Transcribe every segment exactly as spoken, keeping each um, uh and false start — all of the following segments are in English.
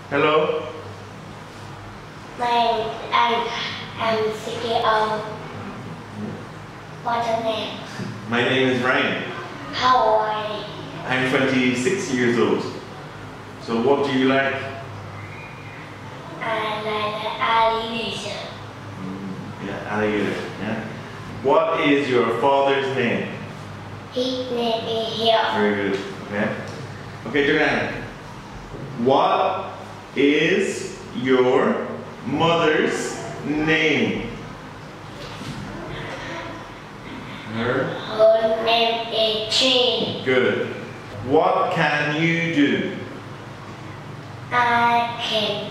Hello. My name is Anh. I'm six years old. What's your name? My name is Ryan. How old are you? I'm twenty-six years old. So what do you like? I like the alligator. Yeah, alligator. Yeah. What is your father's name? His name is here. Very good. Okay. Okay, Duc Anh. What is your mother's name? Her. Her name is Tree. Good. What can you do? I can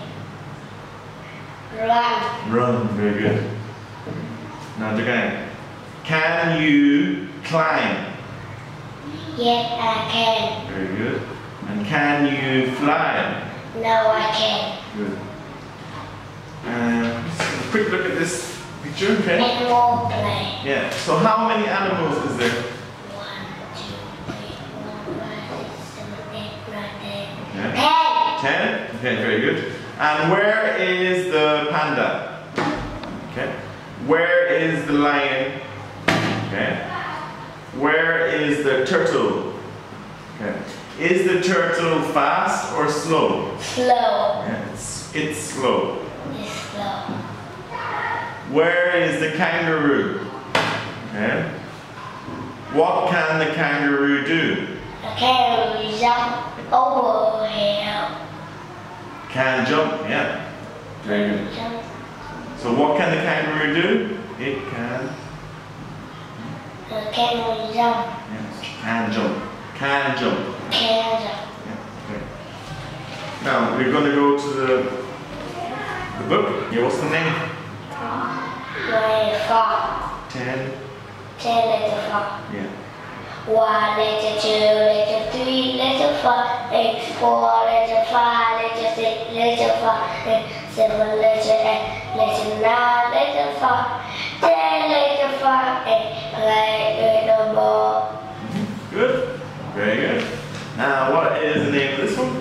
run. Run. Very good. Now, Duc Anh, can you climb? Yes, I can. Very good. And can you fly? No, I can. Good. Uh, just a quick look at this picture, okay? Animal play. Yeah. So how many animals is there? One, two, three, four, five, six, seven, eight, nine, ten. Yeah. Ten. Ten? Okay, very good. And where is the panda? Okay. Where is the lion? Okay. Where is the turtle? Okay. Is the turtle fast or slow? Slow. Yeah, it's, it's slow. It's slow. Where is the kangaroo? Okay. What can the kangaroo do? The kangaroo jump over hill. Can jump, yeah. Very good. Jump. So what can the kangaroo do? It can. The kangaroo jump. Yes, can jump. Can jump. Can jump. Yeah, okay. Now we're going to go to the the book. Yeah, what's the name? Nine, four. Ten. Ten letter four. Yeah. One letter two, letter three, letter four, eight, four, letter five, letter six, letter five, eight, seven, letter eight, letter nine, letter four, ten, letter five, eight, play with the ball. Good. Very good. Now what is the name of this one?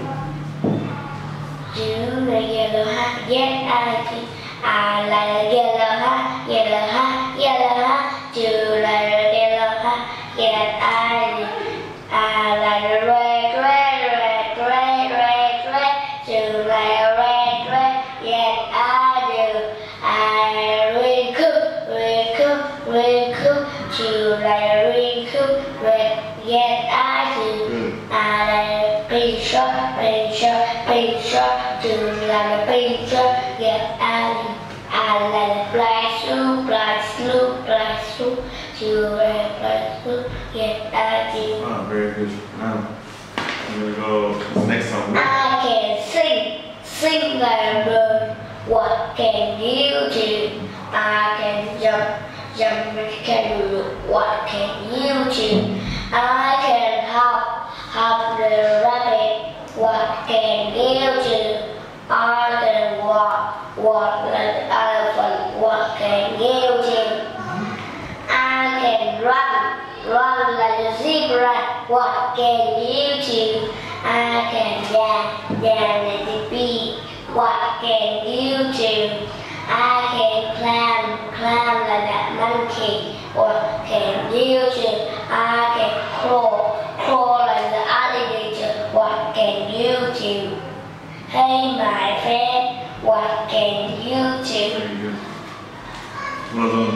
You the yellow hat, yes I see. I like the yellow hat, yellow hat, yellow hat. You like the yellow hat, yes I do. I like the red, red, red, red, red, red. You like the red, red, yes I do. I really cool, really cool, really cool. You like the really cool, red, yes I do. Good. I like the pink shirt, pink shirt, pink shirt. You like the pink shirt, yes I do. I like the black shoe, black shoe, black shoe. You like black shoe, yes I do. Oh, very good. Now I'm going to go to the next song. I can sing, sing like a bird. What can you do? I can jump, jump like a kangaroo. What can you do? I can hop, hop like a rabbit. What can you do? I can walk, walk like an elephant. What can you do? I can run, run like a zebra. What can you do? I can dance, dance like a bee. What can you do? I can climb, climb like that monkey. What can you do? I can crawl, crawl like the alligator. What can you do? Hey my friend, what can you do? Very good. Well done.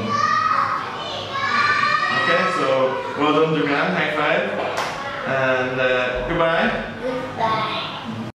Okay, so well done, Duc Anh. High five. And uh, goodbye.